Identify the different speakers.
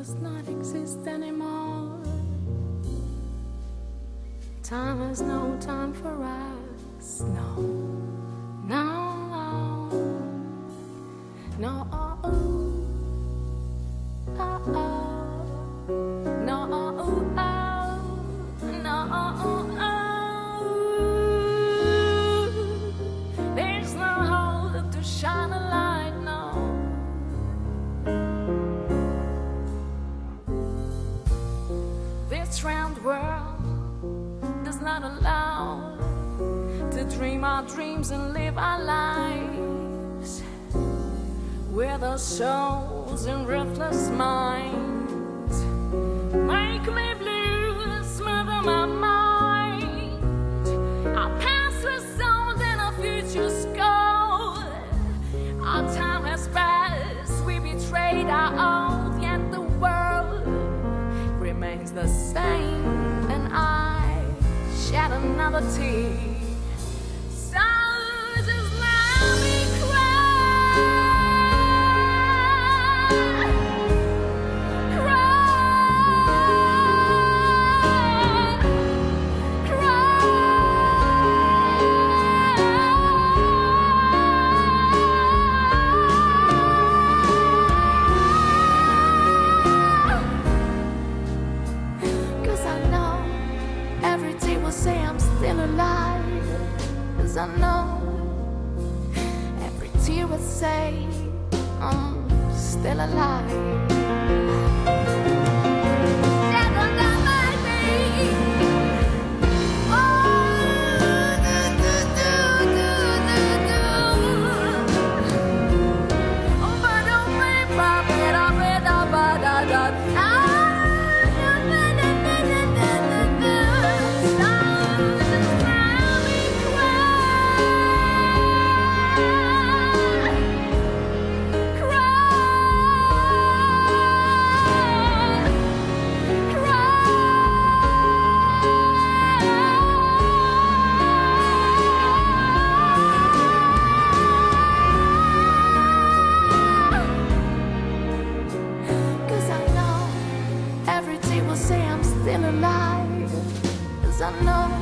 Speaker 1: does not exist anymore. Time has no time for us, no, no, no, there's no hope to shine a light, no. This round world does not allow to dream our dreams and live our lives with our souls and ruthless minds. Make me blue, smother my mind. Our past was sold and our future's gold. Our time has passed, we betrayed our oath, yet the world remains the same, and I shed another tear. So just let me say I'm still alive, 'cause I know every tear would say I'm still alive. Say I'm still alive, 'cause I know